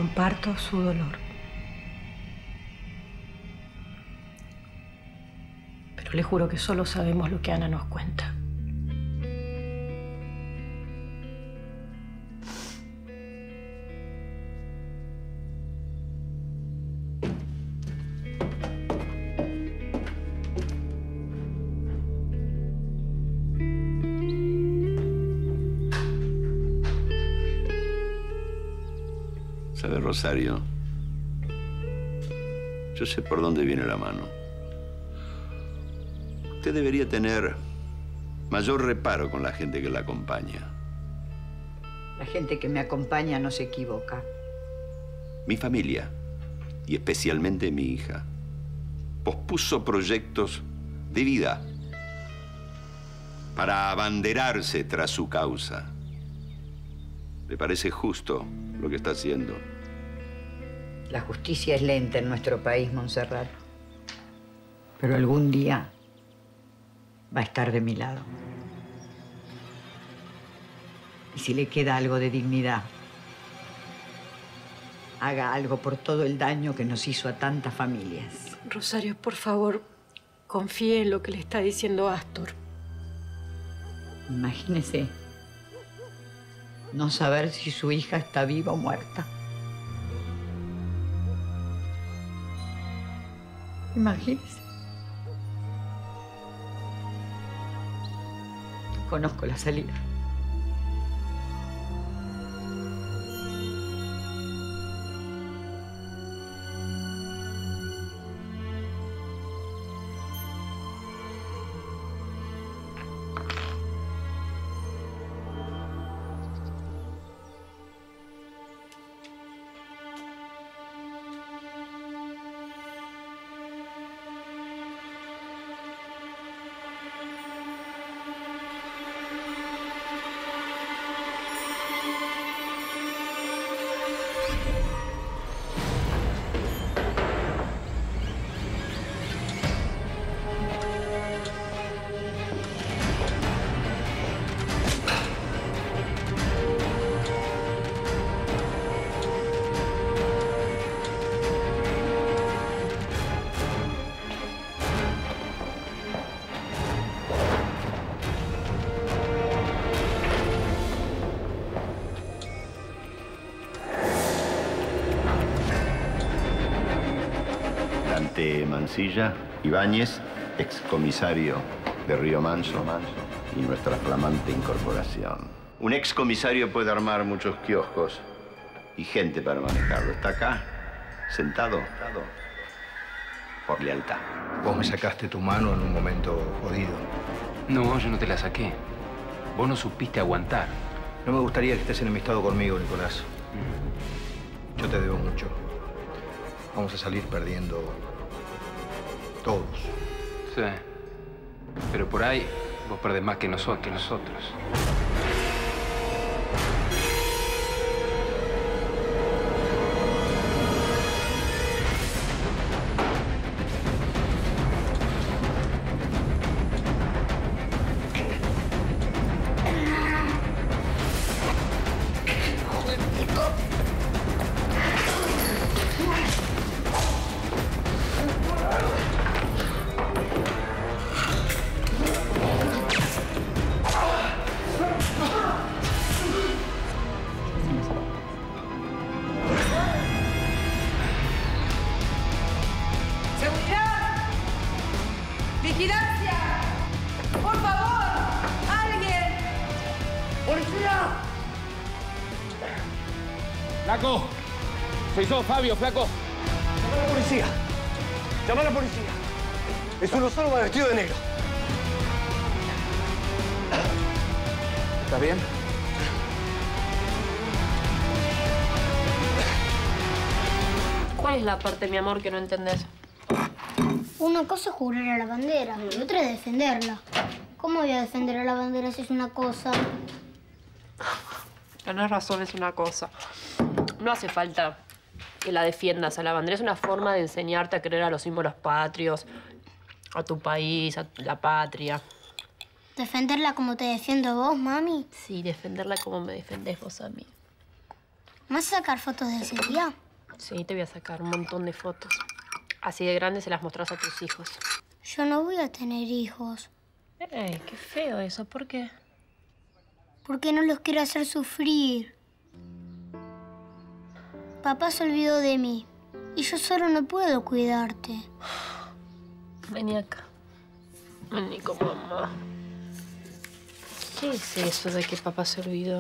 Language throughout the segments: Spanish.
comparto su dolor. Pero le juro que solo sabemos lo que Ana nos cuenta. ¿Sabe, Rosario? Yo sé por dónde viene la mano. Usted debería tener mayor reparo con la gente que la acompaña. La gente que me acompaña no se equivoca. Mi familia, y especialmente mi hija, pospuso proyectos de vida para abanderarse tras su causa. ¿Le parece justo lo que está haciendo? La justicia es lenta en nuestro país, Montserrat. Pero algún día va a estar de mi lado. Y si le queda algo de dignidad, haga algo por todo el daño que nos hizo a tantas familias. Rosario, por favor, confíe en lo que le está diciendo Astor. Imagínese no saber si su hija está viva o muerta. Imagínese. Conozco la salida. Mansilla, Ibáñez, excomisario de Río Manso, y nuestra flamante incorporación. Un excomisario puede armar muchos kioscos y gente para manejarlo. Está acá, sentado, por lealtad. Vos me sacaste tu mano en un momento jodido. No, yo no te la saqué. Vos no supiste aguantar. No me gustaría que estés enemistado conmigo, Nicolás. Yo te debo mucho. Vamos a salir perdiendo todos. Sí. Pero por ahí vos perdés más que nosotros. ¡Vigilancia! ¡Por favor! ¡Alguien! ¡Policía! ¡Flaco! Soy yo, Fabio, flaco. ¡Llama a la policía! ¡Llama a la policía! Es uno solo va vestido de negro. ¿Estás bien? ¿Cuál es la parte, mi amor, que no entendés? Una cosa es jurar a la bandera y otra es defenderla. ¿Cómo voy a defender a la bandera si es una cosa? Tenés razón, es una cosa. No hace falta que la defiendas a la bandera. Es una forma de enseñarte a creer a los símbolos patrios, a tu país, a la patria. ¿Defenderla como te defiendo vos, mami? Sí, defenderla como me defendés vos a mí. ¿Me vas a sacar fotos de ese día? Sí, te voy a sacar un montón de fotos. Así de grandes se las mostrás a tus hijos. Yo no voy a tener hijos. Qué feo eso. ¿Por qué? Porque no los quiero hacer sufrir. Papá se olvidó de mí. Y yo solo no puedo cuidarte. Vení acá. Vení con mamá. ¿Qué es eso de que papá se olvidó?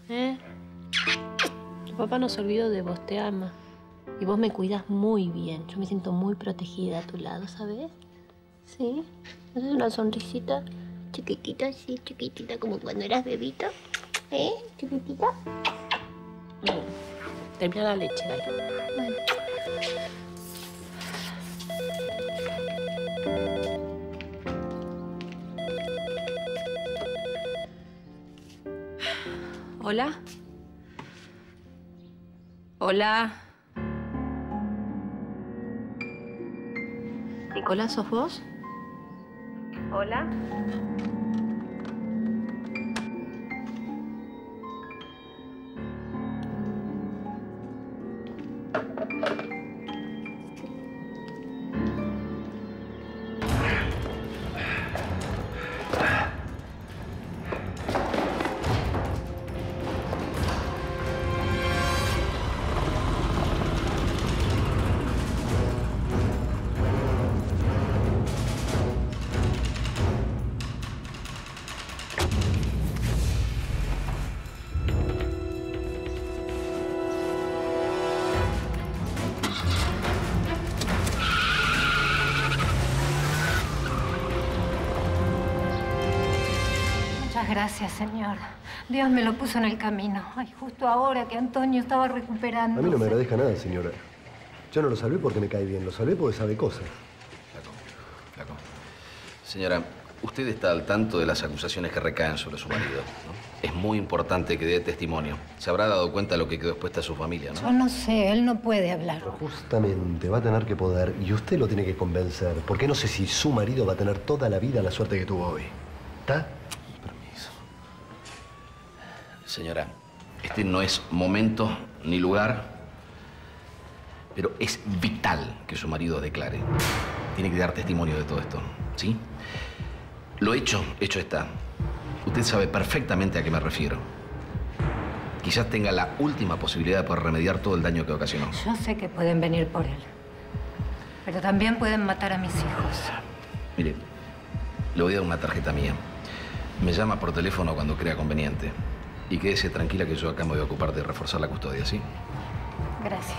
Tu papá no se olvidó de vos, te ama. Y vos me cuidas muy bien. Yo me siento muy protegida a tu lado, ¿sabes? ¿Sí? ¿Haces una sonrisita chiquitita, así, chiquitita, como cuando eras bebito? Chiquitita. Termina la leche, dale. Bueno. ¿Hola? ¿Hola? ¿Nicolás, sos vos? ¿Hola? Gracias, señor. Dios me lo puso en el camino. Ay, justo ahora que Antonio estaba recuperando. A mí no me agradezca nada, señora. Yo no lo salvé porque me cae bien, lo salvé porque sabe cosas. Flaco. Señora, usted está al tanto de las acusaciones que recaen sobre su marido, ¿no? Es muy importante que dé testimonio. Se habrá dado cuenta de lo que quedó expuesta a su familia, ¿no? Yo no sé, él no puede hablar. Pero justamente va a tener que poder y usted lo tiene que convencer. Porque no sé si su marido va a tener toda la vida la suerte que tuvo hoy. ¿Está? Señora, este no es momento ni lugar, pero es vital que su marido declare. Tiene que dar testimonio de todo esto, ¿sí? Lo hecho está. Usted sabe perfectamente a qué me refiero. Quizás tenga la última posibilidad de poder remediar todo el daño que ocasionó. Yo sé que pueden venir por él, pero también pueden matar a mis hijos. Mire, le voy a dar una tarjeta mía. Me llama por teléfono cuando crea conveniente. Y quédese tranquila que yo acá me voy a ocupar de reforzar la custodia, ¿sí? Gracias.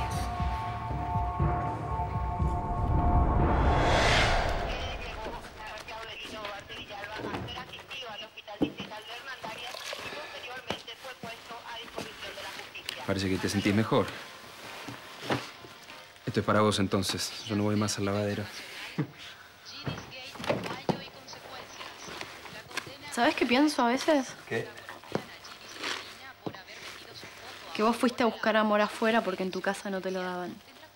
Parece que te sentís mejor. Esto es para vos, entonces. Yo no voy más al lavadero. ¿Sabes qué pienso a veces? ¿Qué? Que vos fuiste a buscar amor afuera porque en tu casa no te lo daban.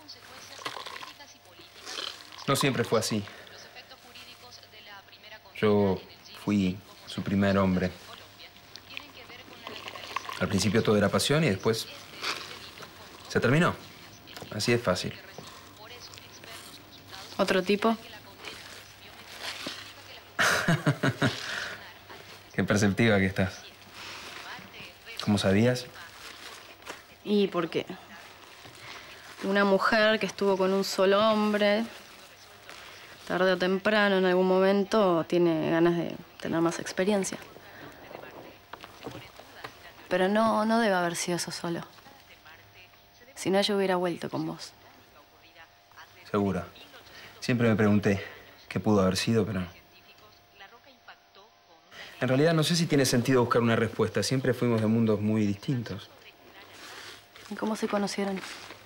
No siempre fue así. Yo fui su primer hombre. Al principio todo era pasión y después se terminó. Así es fácil. ¿Otro tipo? Qué perceptiva que estás. ¿Cómo sabías? ¿Y por qué? Una mujer que estuvo con un solo hombre, tarde o temprano, en algún momento, tiene ganas de tener más experiencia. Pero no debe haber sido eso solo. Si no, yo hubiera vuelto con vos. Seguro. Siempre me pregunté qué pudo haber sido, pero... En realidad no sé si tiene sentido buscar una respuesta. Siempre fuimos de mundos muy distintos. ¿Y cómo se conocieron?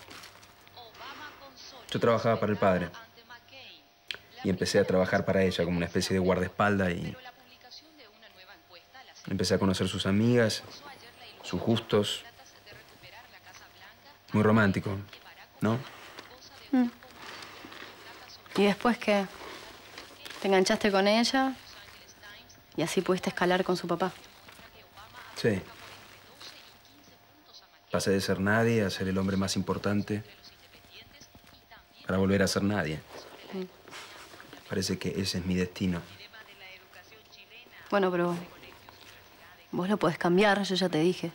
Yo trabajaba para el padre. Y empecé a trabajar para ella como una especie de guardaespaldas y... Empecé a conocer sus amigas, sus gustos. Muy romántico, ¿no? ¿Y después qué? ¿Te enganchaste con ella? Y así pudiste escalar con su papá. Sí. Pasé de ser nadie a ser el hombre más importante para volver a ser nadie. Parece que ese es mi destino. Bueno, pero vos lo podés cambiar, yo ya te dije.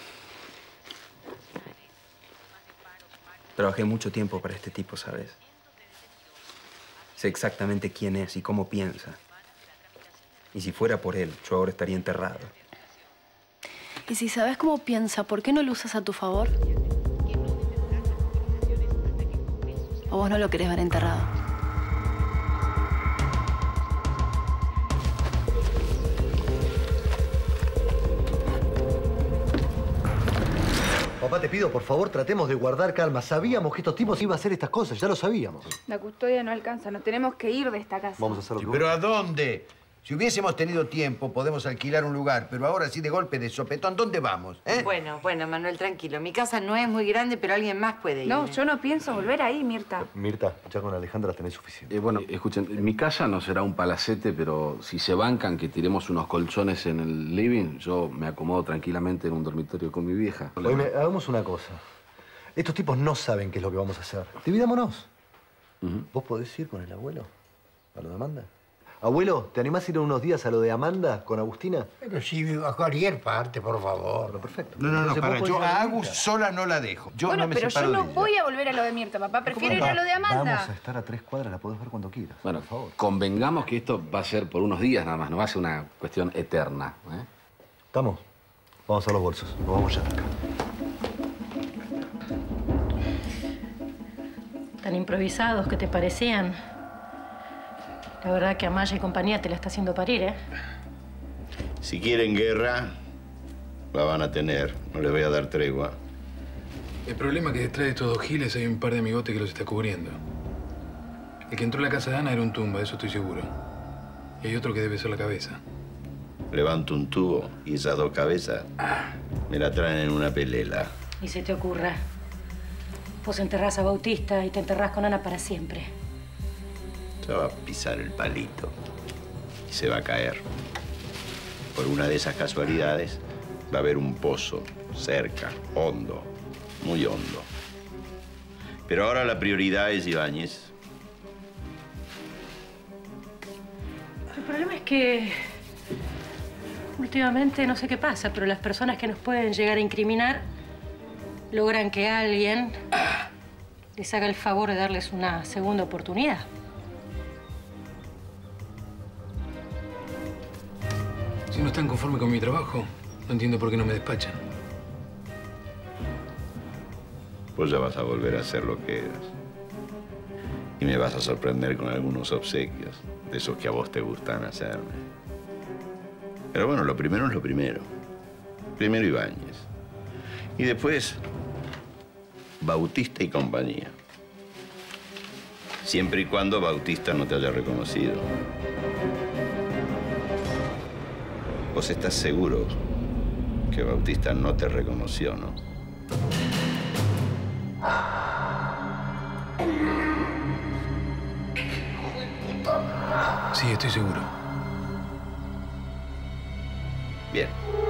Trabajé mucho tiempo para este tipo, ¿sabes? Sé exactamente quién es y cómo piensa. Y si fuera por él, yo ahora estaría enterrado. Y si sabes cómo piensa, ¿por qué no lo usas a tu favor? ¿O vos no lo querés ver enterrado? Papá, te pido, por favor, tratemos de guardar calma. Sabíamos que estos tipos iban a hacer estas cosas, ya lo sabíamos. La custodia no alcanza, nos tenemos que ir de esta casa. Vamos a hacerlo. Sí, ¿pero a dónde? Si hubiésemos tenido tiempo, podemos alquilar un lugar, pero ahora así de golpe, de sopetón, ¿dónde vamos? Bueno, Manuel, tranquilo. Mi casa no es muy grande, pero alguien más puede ir. No, yo no pienso volver ahí, Mirta. Mirta, ya con Alejandra tenés suficiente. Bueno, escuchen, mi casa no será un palacete, pero si se bancan que tiremos unos colchones en el living, yo me acomodo tranquilamente en un dormitorio con mi vieja. Oye, hagamos una cosa. Estos tipos no saben qué es lo que vamos a hacer. Dividámonos. ¿Vos podés ir con el abuelo a lo de Amanda? Abuelo, ¿te animás a ir unos días a lo de Amanda con Agustina? Pero si cualquier parte, por favor. Bueno, perfecto. No, para. Yo a Agus sola no la dejo. Yo Bueno, no me pero separo yo no de ella. voy a volver a lo de Mirta, papá. Prefiero ir a lo de Amanda. Vamos a estar a 3 cuadras, la podés ver cuando quieras. Bueno, por favor. convengamos que esto va a ser por unos días nada más, no va a ser una cuestión eterna. ¿Estamos? Vamos a hacer los bolsos. Nos vamos ya. Tan improvisados que te parecían. La verdad que Amaya y compañía te la está haciendo parir, ¿eh? Si quieren guerra, la van a tener. No les voy a dar tregua. El problema es que detrás de estos dos giles hay un par de amigotes que los está cubriendo. El que entró a la casa de Ana era un tumba, de eso estoy seguro. Y hay otro que debe ser la cabeza. Levanto un tubo y esas 2 cabezas me la traen en una pelela. Y se te ocurra. Vos enterrás a Bautista y te enterrás con Ana para siempre. Se va a pisar el palito y se va a caer. Por una de esas casualidades va a haber un pozo cerca, hondo, muy hondo. Pero ahora la prioridad es Ibáñez. El problema es que últimamente no sé qué pasa, pero las personas que nos pueden llegar a incriminar logran que alguien les haga el favor de darles una segunda oportunidad. Si no están conformes con mi trabajo, no entiendo por qué no me despachan. Vos ya vas a volver a ser lo que eras. Y me vas a sorprender con algunos obsequios, de esos que a vos te gustan hacerme. Pero bueno, lo primero es lo primero. Primero Ibáñez. Y después, Bautista y compañía. Siempre y cuando Bautista no te haya reconocido. Vos estás seguro que Bautista no te reconoció, ¿no? Sí, estoy seguro. Bien.